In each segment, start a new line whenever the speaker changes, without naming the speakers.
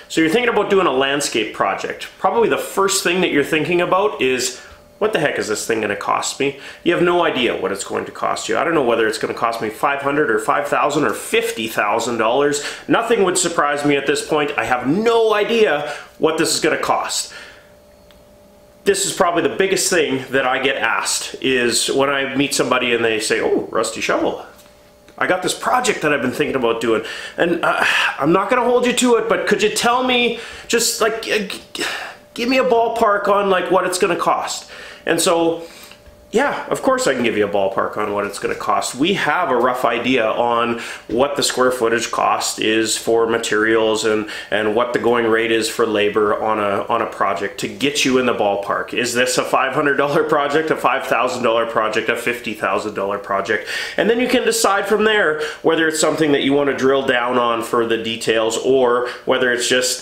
So you're thinking about doing a landscape project. Probably the first thing that you're thinking about is, what the heck is this thing going to cost me? You have no idea what it's going to cost you. I don't know whether it's going to cost me $500 or $5,000 or $50,000. Nothing would surprise me at this point. I have no idea what this is going to cost. This is probably the biggest thing that I get asked, is when I meet somebody and they say, oh, Rusty Shovel, I got this project that I've been thinking about doing, and I'm not going to hold you to it, but could you tell me, just like, give me a ballpark on like what it's going to cost? And so, yeah, of course I can give you a ballpark on what it's going to cost. We have a rough idea on what the square footage cost is for materials and what the going rate is for labor on a project to get you in the ballpark. Is this a $500 project, a $5,000 project, a $50,000 project? And then you can decide from there whether it's something that you want to drill down on for the details, or whether it's just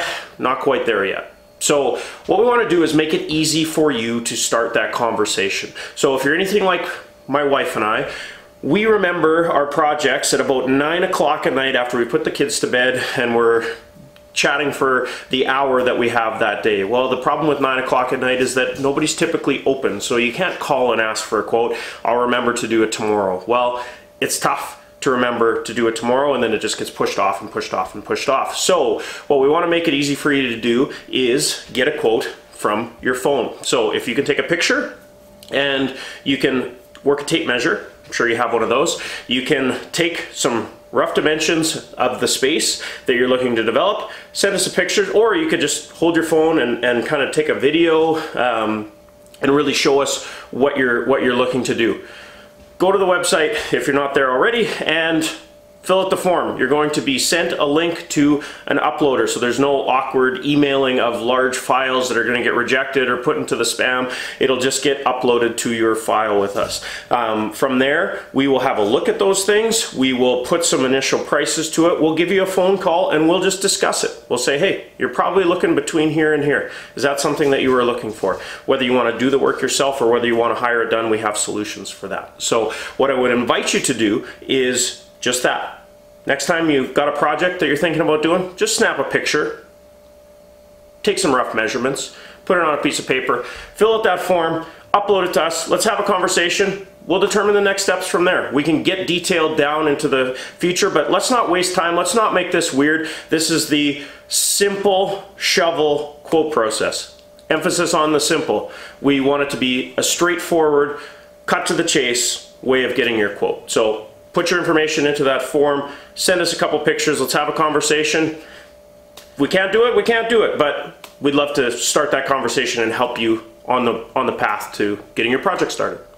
not quite there yet. So what we want to do is make it easy for you to start that conversation. So if you're anything like my wife and I, we remember our projects at about 9 o'clock at night after we put the kids to bed, and we're chatting for the hour that we have that day. Well, the problem with 9 o'clock at night is that nobody's typically open, so you can't call and ask for a quote. I'll remember to do it tomorrow. Well, it's tough to remember to do it tomorrow, and then it just gets pushed off and pushed off and pushed off. So what we want to make it easy for you to do is get a quote from your phone. So if you can take a picture and you can work a tape measure, I'm sure you have one of those, you can take some rough dimensions of the space that you're looking to develop, send us a picture, or you could just hold your phone and kind of take a video and really show us what you're looking to do. Go to the website if you're not there already and fill out the form. You're going to be sent a link to an uploader, so there's no awkward emailing of large files that are going to get rejected or put into the spam. It'll just get uploaded to your file with us. From there, we will have a look at those things. We will put some initial prices to it. We'll give you a phone call and we'll just discuss it. We'll say, hey, you're probably looking between here and here. Is that something that you were looking for? Whether you want to do the work yourself or whether you want to hire it done, we have solutions for that. So what I would invite you to do is just that. Next time you've got a project that you're thinking about doing, just snap a picture, take some rough measurements, put it on a piece of paper, fill out that form, upload it to us, let's have a conversation. We'll determine the next steps from there. We can get detailed down into the future, but let's not waste time. Let's not make this weird. This is the simple shovel quote process. Emphasis on the simple. We want it to be a straightforward, cut to the chase way of getting your quote. So put your information into that form, send us a couple pictures, let's have a conversation. If we can't do it, we can't do it, but we'd love to start that conversation and help you on the path to getting your project started.